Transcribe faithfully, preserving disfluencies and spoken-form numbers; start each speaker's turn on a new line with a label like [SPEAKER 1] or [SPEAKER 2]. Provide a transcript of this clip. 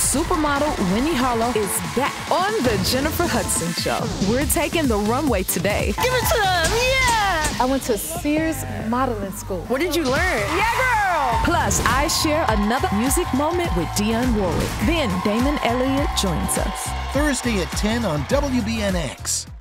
[SPEAKER 1] Supermodel Winnie Harlow is back on the Jennifer Hudson Show. We're taking the runway today.
[SPEAKER 2] Give it to them, yeah!
[SPEAKER 1] I went to Sears Modeling School.
[SPEAKER 2] What did you learn? Yeah, girl!
[SPEAKER 1] Plus, I share another music moment with DIONNE Warwick. Then Damon Elliott joins us.
[SPEAKER 3] Thursday at ten on W B N X.